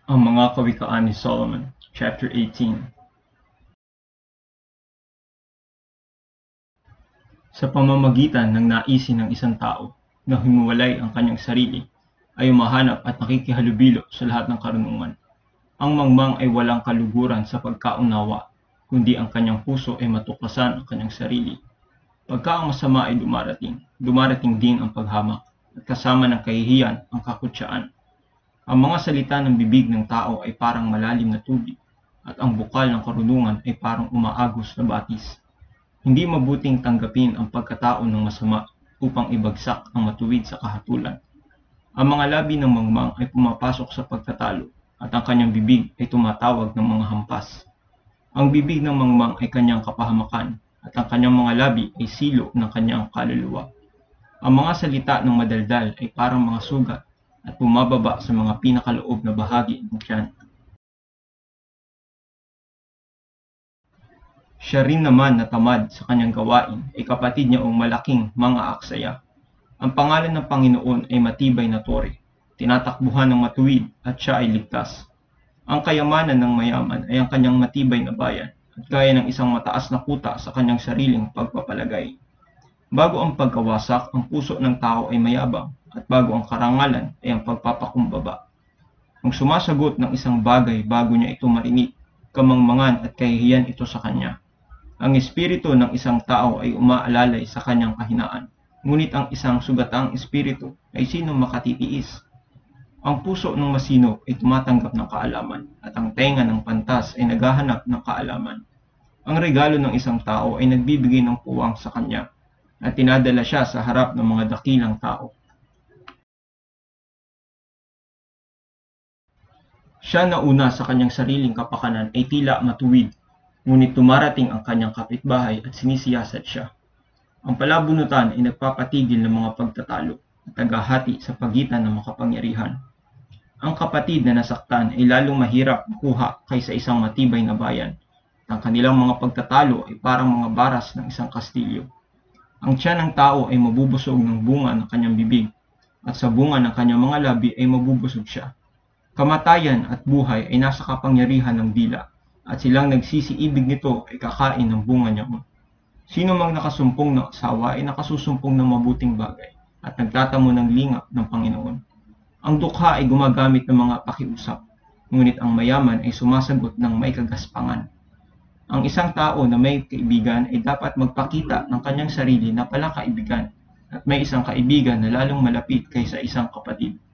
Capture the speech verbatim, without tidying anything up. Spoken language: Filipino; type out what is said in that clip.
Ang mga kawikaan ni Solomon, chapter eighteen. Sa pamamagitan ng naisin ng isang tao na himiwalay ang kanyang sarili, ay umahanap at nakikihalubilo sa lahat ng karunungan. Ang mangmang ay walang kaluguran sa pagkaunawa, kundi ang kanyang puso ay matuklasan ang kanyang sarili. Pagka ang masama ay dumarating, dumarating din ang paghamak, at kasama ng kahihiyan ang kakutsaan. Ang mga salita ng bibig ng tao ay parang malalim na tubig, at ang bukal ng karunungan ay parang umaagos na batis. Hindi mabuting tanggapin ang pagkatao ng masama upang ibagsak ang matuwid sa kahatulan. Ang mga labi ng mangmang ay pumapasok sa pagtatalo, at ang kanyang bibig ay tumatawag ng mga hampas. Ang bibig ng mangmang ay kanyang kapahamakan, at ang kanyang mga labi ay silo ng kanyang kaluluwa. Ang mga salita ng madaldal ay parang mga sugat at bumababa sa mga pinakaloob na bahagi ng tiyan. Siya rin naman na tamad sa kanyang gawain ay kapatid niya ang malaking mga aksaya. Ang pangalan ng Panginoon ay matibay na tore, tinatakbuhan ng matuwid at siya ay ligtas. Ang kayamanan ng mayaman ay ang kanyang matibay na bayan at gaya ng isang mataas na kuta sa kanyang sariling pagpapalagay. Bago ang pagkawasak, ang puso ng tao ay mayabang at bago ang karangalan ay ang pagpapakumbaba. Ang sumasagot ng isang bagay bago niya ito marinig, kamangmangan at kahihiyan ito sa kanya. Ang espiritu ng isang tao ay umaalalay sa kanyang kahinaan, ngunit ang isang sugatang espiritu ay sino makatitiis. Ang puso ng masino ay tumatanggap ng kaalaman, at ang tenga ng pantas ay naghahanap ng kaalaman. Ang regalo ng isang tao ay nagbibigay ng puwang sa kanya, at tinadala siya sa harap ng mga dakilang tao. Siya na una sa kanyang sariling kapakanan ay tila matuwid, ngunit tumarating ang kanyang kapitbahay at sinisiyasat siya. Ang palabunutan ay nagpapatigil ng mga pagtatalo at naghahati sa pagitan ng makapangyarihan. Ang kapatid na nasaktan ay lalong mahirap makuha kaysa isang matibay na bayan, at ang kanilang mga pagtatalo ay parang mga baras ng isang kastilyo. Ang tiyan ng tao ay mabubusog ng bunga ng kanyang bibig, at sa bunga ng kanyang mga labi ay mabubusog siya. Kamatayan at buhay ay nasa kapangyarihan ng dila, at silang nagsisiibig nito ay kakain ng bunga niya. Sino mang nakasumpong ng asawa ay nakasusumpong ng mabuting bagay, at nagtatamo ng lingap ng Panginoon. Ang dukha ay gumagamit ng mga pakiusap, ngunit ang mayaman ay sumasagot ng may kagaspangan. Ang isang tao na may kaibigan ay dapat magpakita ng kanyang sarili na pala kaibigan, at may isang kaibigan na lalong malapit kaysa isang kapatid.